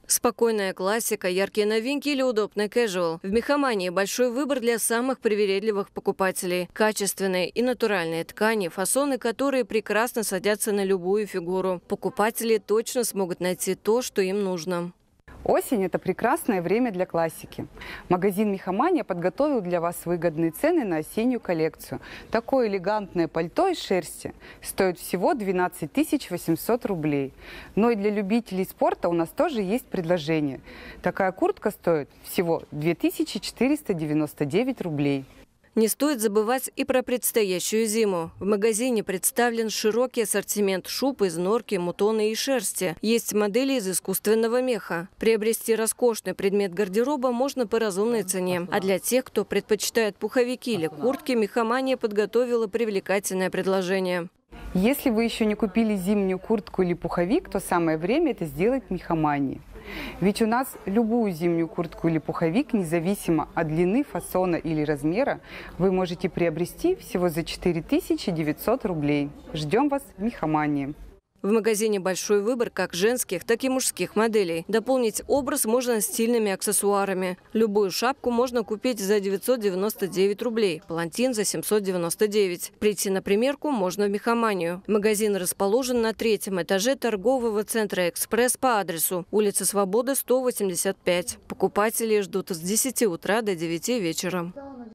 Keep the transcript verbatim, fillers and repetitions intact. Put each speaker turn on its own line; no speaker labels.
Спокойная классика, яркие новинки или удобный casual. В Мехамании большой выбор для самых привередливых покупателей. Качественные и натуральные ткани, фасоны, которые прекрасно садятся на любую фигуру. Покупатели точно смогут найти то, что им нужно.
Осень – это прекрасное время для классики. Магазин «Мехамания» подготовил для вас выгодные цены на осеннюю коллекцию. Такое элегантное пальто из шерсти стоит всего двенадцать тысяч восемьсот рублей. Но и для любителей спорта у нас тоже есть предложение. Такая куртка стоит всего две тысячи четыреста девяносто девять рублей.
Не стоит забывать и про предстоящую зиму. В магазине представлен широкий ассортимент шуб из норки, мутона и шерсти. Есть модели из искусственного меха. Приобрести роскошный предмет гардероба можно по разумной цене. А для тех, кто предпочитает пуховики или куртки, Мехамания подготовила привлекательное предложение.
Если вы еще не купили зимнюю куртку или пуховик, то самое время это сделать в Мехамании. Ведь у нас любую зимнюю куртку или пуховик, независимо от длины, фасона или размера, вы можете приобрести всего за четыре тысячи девятьсот рублей. Ждем вас в Мехамании.
В магазине большой выбор как женских, так и мужских моделей. Дополнить образ можно стильными аксессуарами. Любую шапку можно купить за девятьсот девяносто девять рублей, палантин за семьсот девяносто девять. Прийти на примерку можно в Мехаманию. Магазин расположен на третьем этаже торгового центра «Экспресс» по адресу улица Свободы, сто восемьдесят пять. Покупатели ждут с десяти утра до девяти вечера.